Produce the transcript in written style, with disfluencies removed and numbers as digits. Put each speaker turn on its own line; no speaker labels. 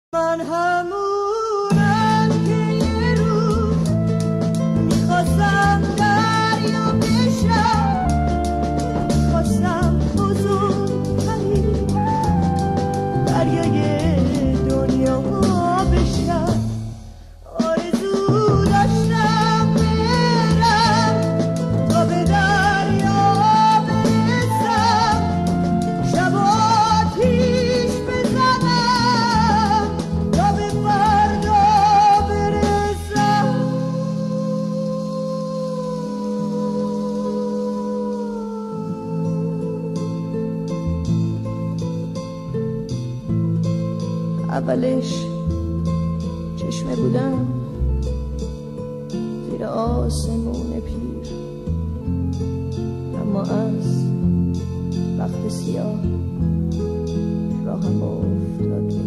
من همونم که یه روز میخواستم دریا بشم، میخواستم بزرگترین دریای دنیا بشم. آرزو داشتم برم تا به دریا برسم، شب آتیش بزنم تا به فردا برسم. اولش چشمه بودم زیر آسمون پیر، اما از وقت سیاه راهم افتاد